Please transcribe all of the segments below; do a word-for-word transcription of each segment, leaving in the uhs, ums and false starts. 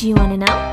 Do you wanna know?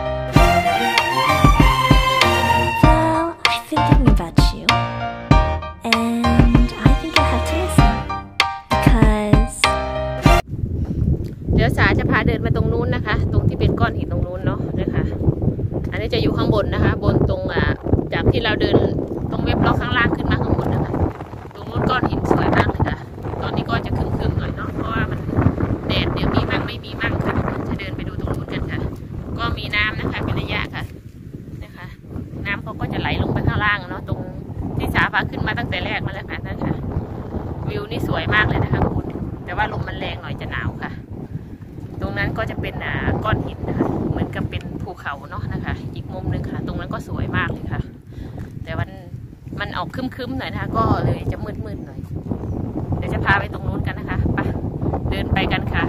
Well, I've been thinking about you, and I think you'll have to listen because เดี๋ยวสาจะพาเดินมาตรงนู้นนะคะตรงที่เป็นก้อนหินตรงนู้นเนาะนะคะอันนี้จะอยู่ข้างบนนะคะบนตรงอ่ะจากที่เราเดินตรงเว็บล็อกข้างล่างขึ้นมาข้างบนนะคะตรงนู้นก้อนหินสวยมากเลยค่ะตอนนี้ก็จะครึ้มๆหน่อยเนาะเพราะว่ามันแดดเดี๋ยวมีมั่งไม่มีมั่งค่ะจะเดินไปดูตรงนู้นกันค่ะก็มีน้ำนะคะเป็นระยะค่ะนะคะน้ำเขาก็จะไหลลงไปข้างล่างเนาะตรงที่สาพาขึ้นมาตั้งแต่แรกมาแล้วค่ะนั่นค่ะวิวนี่สวยมากเลยนะคะคุณแต่ว่าลมมันแรงหน่อยจะหนาวค่ะตรงนั้นก็จะเป็นก้อนหินนะคะเหมือนกับเป็นภูเขาเนาะนะคะอีกมุมหนึ่งค่ะตรงนั้นก็สวยมากเลยค่ะแต่มันมันออกครึ้มๆหน่อยนะคะก็เลยจะมืดๆหน่อยเดี๋ยวจะพาไปตรงนู้นกันนะคะไปเดินไปกันค่ะ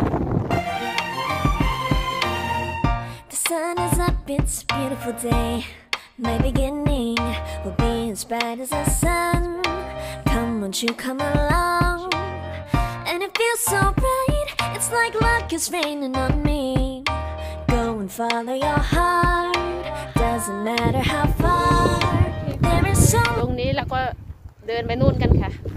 The sun is up, it's a beautiful day. My beginning will be as bright as the sun. Come, won't you come along? And it feels so bright, it's like luck is raining on me. Go and follow your heart, doesn't matter how far. There is so ตรงนี้แล้วก็เดินไปนู่นกันค่ะไป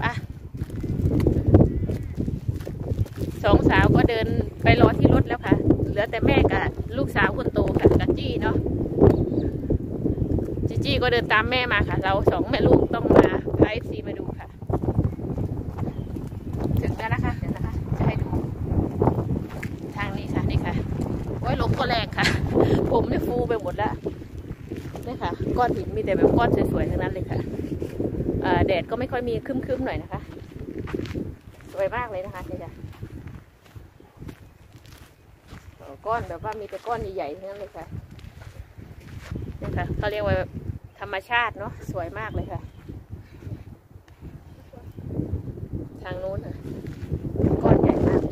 สองสาวก็เดินไปรอที่รถแล้วค่ะเหลือแต่แม่กับลูกสาวคนโตค่ะกับจี้เนาะจี้จี้ก็เดินตามแม่มาค่ะเราสองแม่ลูกต้องมาพาเอฟซีมาดูค่ะถึงแล้วนะคะเดี๋ยวนะคะจะให้ดูทางนี้ค่ะนี่ค่ะโอ้ยลมก็แรงค่ะผมเนี่ยฟูไปหมดแล้วนี่ค่ะก้อนหินมีแต่แบบก้อนสวยๆทั้งนั้นเลยค่ะแดดก็ไม่ค่อยมีครึ้มๆหน่อยนะคะสวยมากเลยนะคะนี่จ้ะก้อนแบบว่ามีแต่ก้อนใหญ่ๆทั้งนั้นเลยค่ะนี่ค่ะเขาเรียกว่าธรรมชาติเนาะสวยมากเลยค่ะทางนู้นค่ะก้อนใหญ่มาก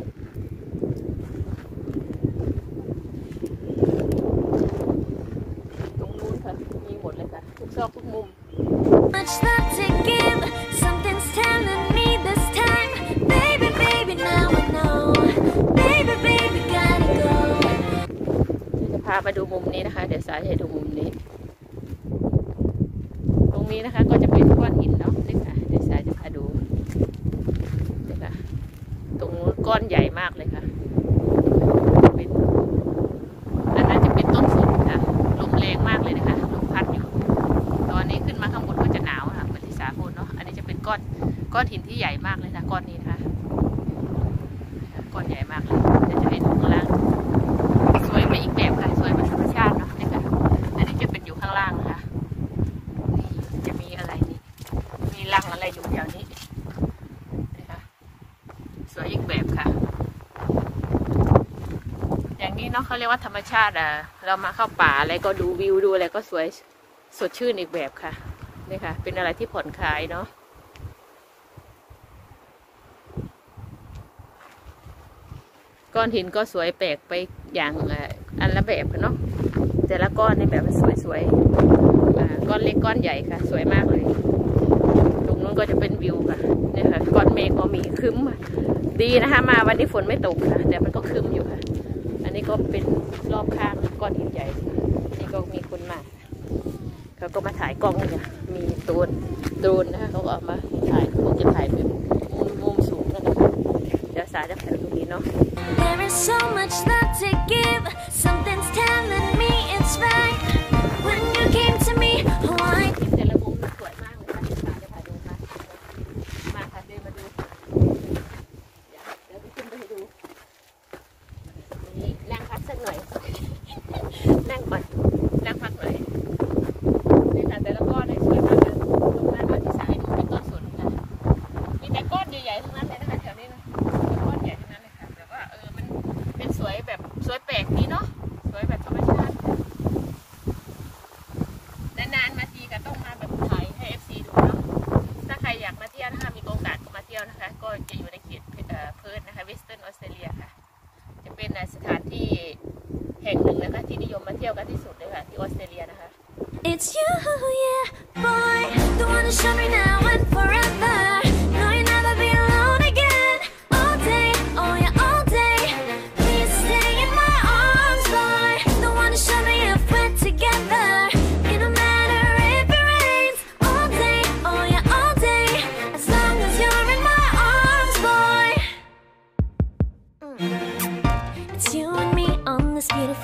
ตรงนู้นค่ะมีหมดเลยค่ะทุกซอกทุกมุม much love to give, something's telling me this time. Baby, baby, now I know. Baby, baby, gotta go. จะพามาดูมุมนี้นะคะเดี๋ยวสายให้ดูมุมนี้ตรงนี้นะคะก็จะเป็นก้อนหินเนาะนี่ค่ะเดี๋ยวสายจะพาดูนี่ค่ะตรงนู้นก้อนใหญ่มากเลยค่ะเป็นอันนั้นจะเป็นต้นฝนค่ะลมแรงมากเลยนะคะลมพัดอยู่ตอนนี้ขึ้นมาข้างบนก็จะหนาวค่ะเหมือนที่สาพูดเนาะอันนี้จะเป็นก้อนก้อนหินที่ใหญ่มากเลยนะก้อนนี้นะคะก้อนใหญ่มากเลยเดี๋ยวจะให้ดูข้างล่างสวยไปอีกแบบค่ะสวยเป็นธรรมชาติเนาะนี่ค่ะอันนี้จะเป็นอยู่ข้างล่างนะคะนี่จะมีอะไรนี่มีรังอะไรอยู่แถวนี้นี่ค่ะสวยอีกแบบค่ะอย่างนี้เนาะเขาเรียกว่าธรรมชาติอ่ะเรามาเข้าป่าอะไรก็ดูวิวดูอะไรก็สวยสดชื่นอีกแบบค่ะนี่ค่ะเป็นอะไรที่ผ่อนคลายเนาะก้อนหินก็สวยแปลกไปอย่างอันละแบบเนาะแต่ละก้อนในแบบสวยๆก้อนเล็กก้อนใหญ่ค่ะสวยมากเลยตรงนู้นก็จะเป็นวิวค่ะนี่ค่ะก้อนเมฆก็มีครึ้มดีนะคะมาวันนี้ฝนไม่ตกค่ะแต่มันก็ครึ้มอยู่ค่ะอันนี้ก็เป็นรอบข้างก้อนหินใหญ่นี่ก็มีคนมาเขาก็มาถ่ายกล้องเนี่ยมีโดรนโดรนนะคะเขาก็เอามาถ่ายคงจะถ่ายเป็นมุมสูงนะคะเดี๋ยวสายจะถ่ายตรงนี้เนาะ There is so much love to give, something's telling me it's right. When you came to me, oh I แต่ละมุมสวยมากเลยค่ะสายจะถ่ายดูค่ะมาค่ะเดินมาดูเดี๋ยวเดี๋ยวขึ้นไปให้ดูนี่นั่งพักสักหน่อยนั่งก่อนนั่งพักหน่อยนี่ค่ะแต่ละก้อนได้สวยมากเลยตรงนั้นที่สายดูเป็นต้นสนค่ะมีแต่ก้อนใหญ่ๆทั้งนั้นเลยนะคะแถวนี้นะก้อนใหญ่ทั้งนั้นเลยค่ะแต่ว่าเออมันเป็นสวยแบบสวยแปลกดีเนาะสวยแบบธรรมชาตินานๆมาทีก็ต้องมาแบบถ่ายให้ เอฟ ซี ดูเนาะถ้าใครอยากมาเที่ยวนะคะมีโอกาสมาเที่ยวนะคะก็จะอยู่ในเขตเพิร์ธนะคะเวสเทิร์นออสเตรเลียค่ะจะเป็นสถานที่แห่งหนึ่งนะคะที่นิยมมาเที่ยวกันที่สุดเลยค่ะที่ออสเตรเลียนะคะ It's you, yeah, boy, the one to show me now and forever. No, you'll never be alone again. All day, oh yeah, all day. Please stay in my arms, boy, the one to show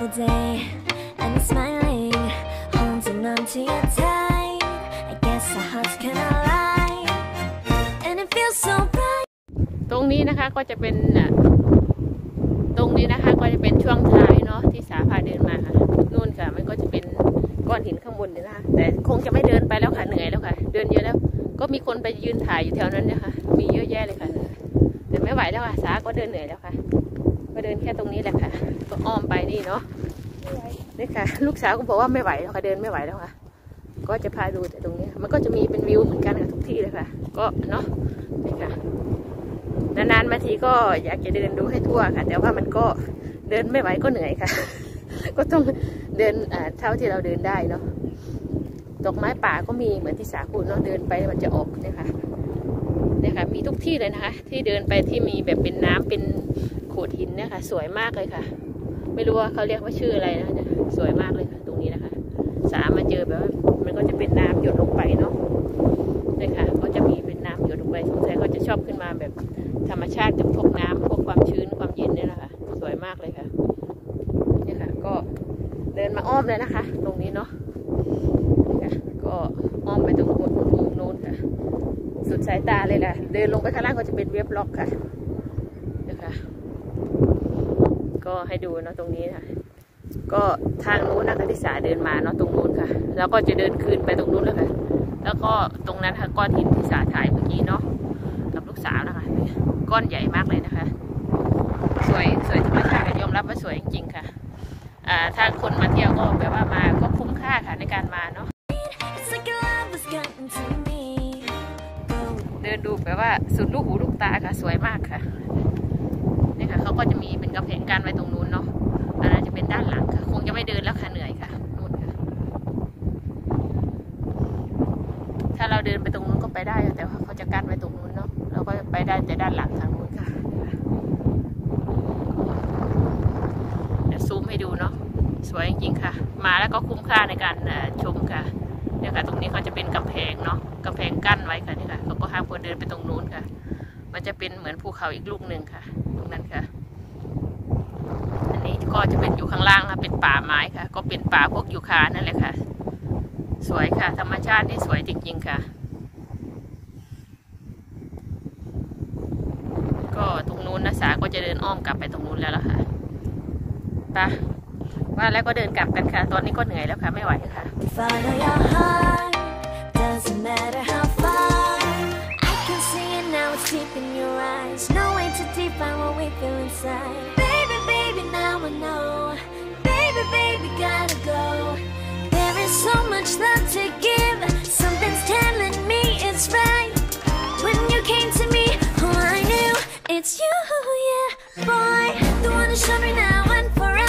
day, and it's smiling, holding on to you tight. I guess our hearts can align, and it feels so bright. ตรงนี้นะคะก็จะเป็นตรงนี้นะคะก็จะเป็นช่วงท้ายเนาะที่สาพาเดินมาค่ะนู่นค่ะมันก็จะเป็นก้อนหินข้างบนนี่นะคะแต่คงจะไม่เดินไปแล้วค่ะเหนื่อยแล้วค่ะเดินเยอะแล้วก็มีคนไปยืนถ่ายอยู่แถวนั้นนะคะมีเยอะแยะเลยค่ะแต่ไม่ไหวแล้วค่ะสาก็เดินเหนื่อยแล้วค่ะก็เดินแค่ตรงนี้แหละค่ะก็อ้อมไปนี่เนาะนี่ค่ะลูกสาวก็บอกว่าไม่ไหวแล้วค่ะเดินไม่ไหวแล้วค่ะก็จะพาดูแต่ตรงนี้มันก็จะมีเป็นวิวเหมือนกันค่ะทุกที่เลยค่ะก็เนาะนี่ค่ะนานๆมาทีก็อยากจะเดินดูให้ทั่วค่ะแต่ว่ามันก็เดินไม่ไหวก็เหนื่อยค่ะก็ต้องเดินเท่าที่เราเดินได้เนาะดอกไม้ป่าก็มีเหมือนที่สาคูเนาะเดินไปมันจะออกเนี่ยค่ะเนี่ยค่ะมีทุกที่เลยนะคะที่เดินไปที่มีแบบเป็นน้ำเป็นโขดหินเนี่ยค่ะสวยมากเลยค่ะไม่รู้ว่าเขาเรียกว่าชื่ออะไรนะเนี่ยสวยมากเลยค่ะตรงนี้นะคะสามาเจอแบบว่ามันก็จะเป็นน้ำหยดลงไปเนาะเนี่ยค่ะก็จะมีเป็นน้ำหยดลงไปสงสัยเขาจะชอบขึ้นมาแบบธรรมชาติกับพวกน้ำพวกความชื้นความเย็นเนี่ยนะคะสวยมากเลยค่ะเนี่ยค่ะก็เดินมาอ้อมเลยนะคะ ตรงนี้เนาะก็อ้อมไปตรงบนมุมโน้นค่ะสุดสายตาเลยแหละเดินลงไปข้างล่างก็จะเป็นเว็บล็อกค่ะนะคะก็ให้ดูเนาะตรงนี้ค่ะก็ทางนู้นนะคะที่สาเดินมาเนาะตรงนู้นค่ะแล้วก็จะเดินคืนไปตรงนู้นแล้วค่ะแล้วก็ตรงนั้นค่ะก้อนหินที่สาถ่ายเมื่อกี้เนาะกับลูกสาวนะคะก้อนใหญ่มากเลยนะคะสวยสวยธรรมชาติยอมรับว่าสวยจริงๆค่ะอ่าถ้าคนมาเที่ยวก็แบบว่ามาก็คุ้มค่าค่ะในการมาเนาะเดินดูแบบว่าสุดลูกหูลูกตาค่ะสวยมากค่ะนี่ค่ะเขาก็จะมีเป็นกำแพงกั้นไว้ตรงนู้นเนาะอันนั้นจะเป็นด้านหลังค่ะคงจะไม่เดินแล้วค่ะเหนื่อยค่ะนู่นค่ะถ้าเราเดินไปตรงนู้นก็ไปได้แต่ว่าเขาจะกั้นไว้ตรงนู้นเนาะเราก็ไปได้แต่ด้านหลังทางนู้นค่ะเดี๋ยวซูมให้ดูเนาะสวยจริงๆค่ะมาแล้วก็คุ้มค่าในการชมค่ะเนี่ยค่ะตรงนี้เขาจะเป็นกำแพงเนาะกำแพงกั้นไว้ค่ะนี่ค่ะเขาก็ห้ามคนเดินไปตรงนู้นค่ะมันจะเป็นเหมือนภูเขาอีกลูกหนึ่งค่ะตรงนั้นค่ะอันนี้ก็จะเป็นอยู่ข้างล่างค่ะเป็นป่าไม้ค่ะก็เป็นป่าพวกยูคานั่นแหละค่ะสวยค่ะธรรมชาตินี่สวยจริงๆค่ะก็ตรงนู้นนะสาก็จะเดินอ้อมกลับไปตรงนู้นแล้วล่ะค่ะไปว่าแล้วก็เดินกลับกันค่ะตอนนี้ก็เหนื่อยแล้วค่ะไม่ไหวค่ะ Follow your heart, doesn't matter how far. I can see it now, it's deep in your eyes. No way to define what we feel inside. Baby, baby, now I know. Baby, baby, gotta go. There is so much love to give. Something's telling me it's right. When you came to me, oh, I knew it's you, yeah, boy. The one to show me now and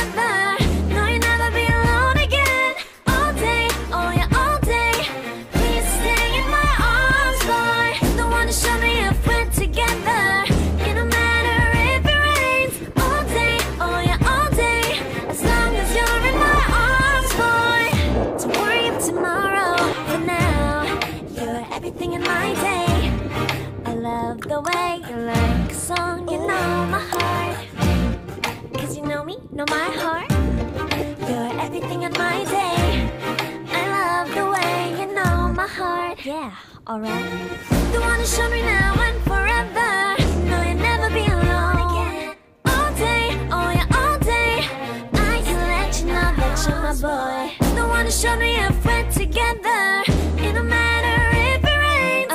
forever.The way you like a song, you know my heart. Cause you know me, know my heart. You're everything in my day. I love the way you know my heart. Yeah, alright. The one to show me now and forever. No, you'll never be alone again. All day, oh yeah, all day. I can let you know that you're my boy. The one to show me if we're together. It don't matter.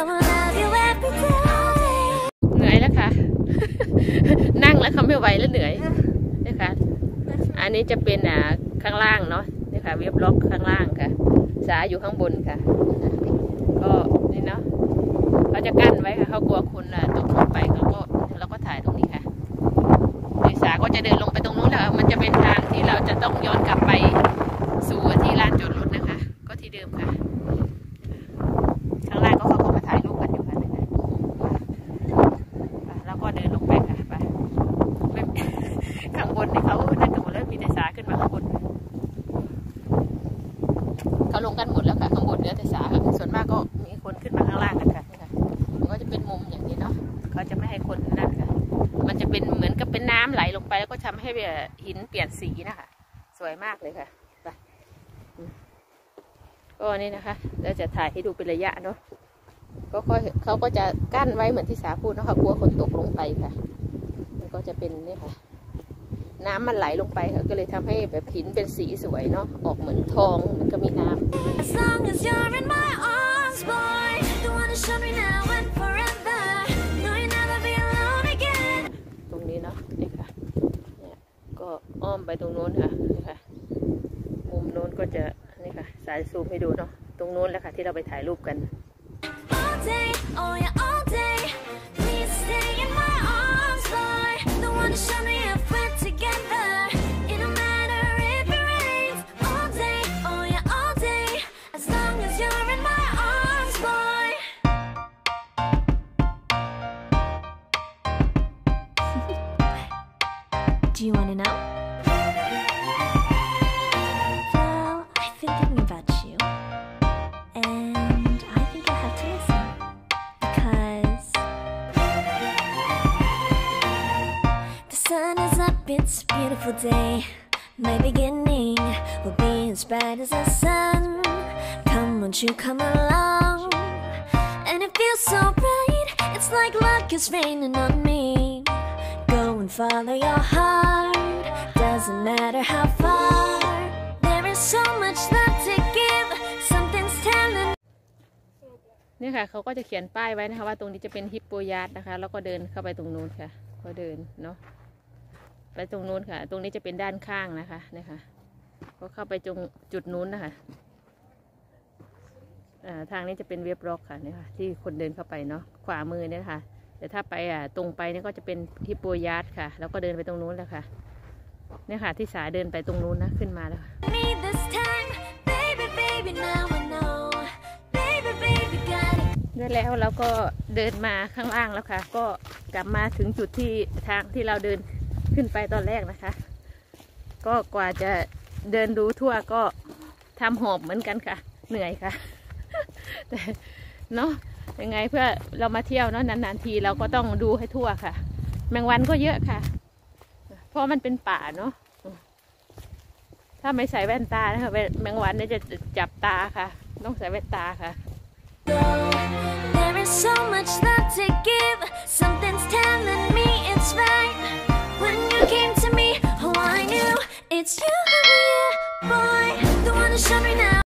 นั่งแล้วเขาไม่ไหวแล้วเหนื่อยนะคะอันนี้จะเป็นอ่าข้างล่างเนาะนี่ค่ะเว็บล็อกข้างล่างค่ะสาอยู่ข้างบนค่ะก็นี่เนาะเขาจะกั้นไว้ค่ะเขากลัวคนอ่ะตกลงไปเขาก็เราก็ถ่ายตรงนี้ค่ะสาก็จะเดินลงไปตรงนู้นแล้วมันจะเป็นทางที่เราจะต้องย้อนกลับไปสู่ที่ลานจอดรถนะคะก็ที่เดิมค่ะข้างล่างก็เขาก็มาถ่ายรูปกันอยู่ค่ะแล้วก็เดินลงไปค่ะไปข้างบนนี่เขานั่นกันหมดแล้วมีแต่สาขึ้นมาข้างบนเขาลงกันหมดแล้วค่ะข้างบนเหลือแต่สาส่วนมากก็มีคนขึ้นมาข้างล่างกันค่ะนี่ค่ะมันก็จะเป็นมุมอย่างนี้เนาะเขาจะไม่ให้คนนั่นค่ะมันจะเป็นเหมือนกับเป็นน้ำไหลลงไปแล้วก็ทำให้หินเปลี่ยนสีนะคะสวยมากเลยค่ะไปก็นี่นะคะเราจะถ่ายให้ดูเป็นระยะเนาะก็ค่อยเขาก็จะกั้นไว้เหมือนที่สาพูดนะคะกลัวคนตกลงไปค่ะมันก็จะเป็นนี่ค่ะน้ำมันไหลลงไปค่ะก็เลยทำให้แบบหินเป็นสีสวยเนาะออกเหมือนทองมันก็มีน้ำตรงนี้เนาะนี่ค่ะเนี่ยก็อ้อมไปตรงโน้นค่ะนี่ค่ะมุมโน้นก็จะนี่ค่ะสายซูมให้ดูเนาะตรงโน้นแหละค่ะที่เราไปถ่ายรูปกัน Do you want to know? Well, I've been thinking about you, and I think I have to listen, because the sun is up, it's a beautiful day. My beginning will be as bright as the sun. Come, won't you come along? And it feels so bright, it's like luck is raining on me. Go and follow your heart, doesn't matter how far. There is so much love to give, something's telling. นี่ค่ะเขาก็จะเขียนป้ายไว้นะคะว่าตรงนี้จะเป็นฮิปโปยาร์ดนะคะแล้วก็เดินเข้าไปตรงนู้นค่ะก็เดินเนาะไปตรงนู้นค่ะตรงนี้จะเป็นด้านข้างนะคะนี่ค่ะก็เข้าไปตรงจุดนู้นนะคะทางนี้จะเป็นเว็บร็อกค่ะนี่ค่ะที่คนเดินเข้าไปเนาะขวามือเนี่ยค่ะแต่ถ้าไปอ่ะตรงไปนี่ก็จะเป็นฮิปโปยาร์ดค่ะแล้วก็เดินไปตรงนู้นแล้วค่ะเนี่ยค่ะที่สาเดินไปตรงนู้นนะขึ้นมาแล้วค่ะได้แล้วเราก็เดินมาข้างล่างแล้วค่ะก็กลับมาถึงจุดที่ทางที่เราเดินขึ้นไปตอนแรกนะคะก็กว่าจะเดินดูทั่วก็ทำหอบเหมือนกันค่ะเหนื่อยค่ะแต่เนาะยังไงเพื่อเรามาเที่ยวเนาะนานๆทีเราก็ต้องดูให้ทั่วค่ะแมงวันก็เยอะค่ะเพราะมันเป็นป่าเนาะถ้าไม่ใส่แว่นตานะคะแมงวันเนี่ยจะจับตาค่ะต้องใส่แว่นตาค่ะ There is so much love to give, something's telling me it's right. When you came to me, oh I knew it's you, boy, the one who showed me now.